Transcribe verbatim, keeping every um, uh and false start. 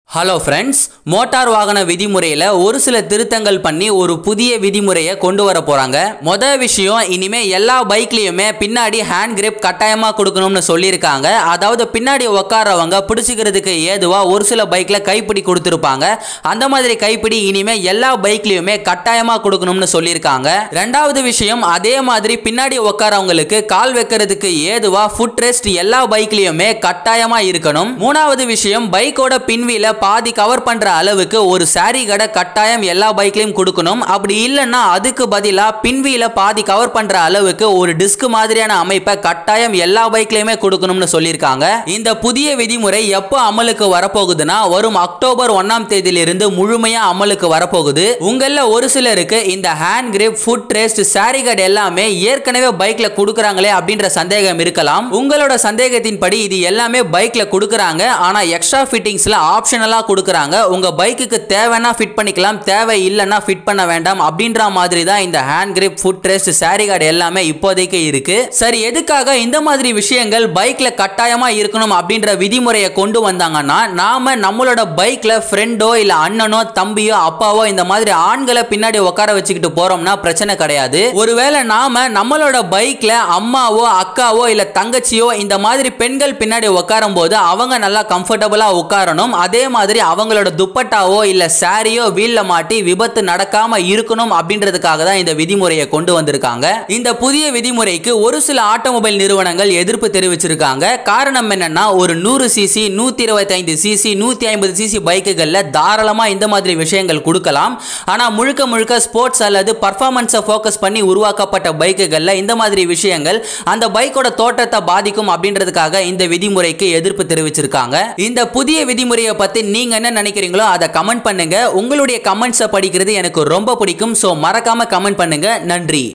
Hello friends, motor வாகன விதிமுறையில் ஒரு சில திருத்தங்கள் பண்ணி ஒரு புதிய விதிமுறையை கொண்டு வர போகிறாங்க. மொதல் விஷயம், இனிமேல் எல்லா பைக்லேயுமே பின்னாடி ஹேண்ட் கிரிப் கட்டாயமாக கொடுக்கணும்னு சொல்லியிருக்காங்க. அதாவது பின்னாடி உட்காரவங்க பிடிச்சிக்கிறதுக்கு ஏதுவாக ஒரு சில பைக்கில் கைப்பிடி கொடுத்துருப்பாங்க. அந்த மாதிரி கைப்பிடி இனிமேல் எல்லா பைக்லேயுமே கட்டாயமாக கொடுக்கணும்னு சொல்லியிருக்காங்க. ரெண்டாவது விஷயம், அதே மாதிரி பின்னாடி உட்காரவங்களுக்கு கால் வைக்கிறதுக்கு ஏதுவாக ஃபுட் ரெஸ்ட் எல்லா பைக்லேயுமே கட்டாயமாக இருக்கணும். மூணாவது விஷயம், பைக்கோட பின்வீல பாதி கவர் பண்ற அளவுக்கு ஒரு சாரி கடை கட்டாயம் எல்லா பைக்லயும் கொடுக்கணும். அப்படி இல்லைன்னா அதுக்கு பதிலா பின்வீல பாதி கவர் பண்ற அளவுக்கு ஒரு டிஸ்க் மாதிரியான அமைப்பை கட்டாயம் எல்லா பைக்லயுமே கொடுக்கணும்னு சொல்லியிருக்காங்க. இந்த புதிய விதிமுறை எப்போ அமலுக்கு வரப்போகுதுன்னா வரும் அக்டோபர் ஒன்னாம் தேதியிலிருந்து முழுமையா அமலுக்கு வரப்போகுது. உங்கள ஒரு சிலருக்கு இந்த hand grip, foot rest, sari கடை எல்லாமே ஏற்கனவே பைக்ல கொடுக்கறாங்களே அப்படின்ற சந்தேகம் இருக்கலாம். உங்களோட சந்தேகத்தின்படி இது எல்லாமே பைக்ல கொடுக்கறாங்க. ஆனா எக்ஸ்ட்ரா ஃபிட்டிங்ஸ்ல ஆப்ஷனல் கொடுக்கறாங்க. உங்க பைக்குக்கு தேவைனா ஃபிட் பண்ணிக்கலாம், தேவை இல்லைன்னா ஃபிட் பண்ண வேண்டாம் அப்படின்ற மாதிரி தான் இந்த hand grip, foot rest, sari guard எல்லாமே இப்போதைக்கு இருக்கு. சரி, எதுக்காக இந்த மாதிரி விஷயங்கள் பைக்ல கட்டாயமா இருக்கணும் அப்படின்ற விதிமுறையை கொண்டு வந்தாங்கன்னா, நாம நம்மளோட பைக்ல ஃப்ரெண்டோ இல்ல அண்ணனோ தம்பியோ அப்பாவோ இந்த மாதிரி ஆண்களை பின்னாடி உட்கார வச்சுக்கிட்டு போறோம்னா பிரச்சனை கிடையாது. ஒருவேளை நாம நம்மளோட பைக்ல அம்மாவோ அக்காவோ இல்ல தங்கச்சியோ இந்த மாதிரி பெண்கள் பின்னாடி உட்காரும் போது அவங்க நல்லா கம்ஃபர்டபுளா உட்காரணும். அதே மாதிரி அவங்களோட துப்பட்டாவோ இல்ல சாரியோ வீல்ல மாட்டி விபத்து நடக்காம இருக்கணும் அப்படின்றதுக்காக தான் இந்த விதிமுறையை கொண்டு வந்திருக்காங்க. இந்த புதிய விதிமுறைக்கு ஒரு சில ஆட்டோமொபைல் நிறுவனங்கள் எதிர்ப்பு தெரிவிச்சிருக்காங்க. காரணம் என்னன்னா, ஒரு நூறு சிசி, நூத்தி இருபத்தி ஐந்து சிசி, நூத்தி ஐம்பது சிசி பைக்குகள்ல தாராளமா இந்த மாதிரி விஷயங்கள் கொடுக்கலாம். ஆனா முழுக்க முழுக்க ஸ்போர்ட்ஸ் அல்லது பர்ஃபார்மன்ஸை ஃபோக்கஸ் பண்ணி உருவாக்கப்பட்ட பைக்குகள்ல இந்த மாதிரி விஷயங்கள் அந்த பைக்கோட தோற்றத்தை பாதிக்கும் அப்படின்றதுக்காக இந்த விதிமுறைக்கு எதிர்ப்பு தெரிவிச்சிருக்காங்க. இந்த புதிய விதிமுறையை பத்தி நீங்க என்ன நினைக்கிறீங்களோ அதை கமெண்ட் பண்ணுங்க. உங்களுடைய கமெண்ட்ஸை படிக்கிறது எனக்கு ரொம்ப பிடிக்கும். சோ மறக்காம கமெண்ட் பண்ணுங்க. நன்றி.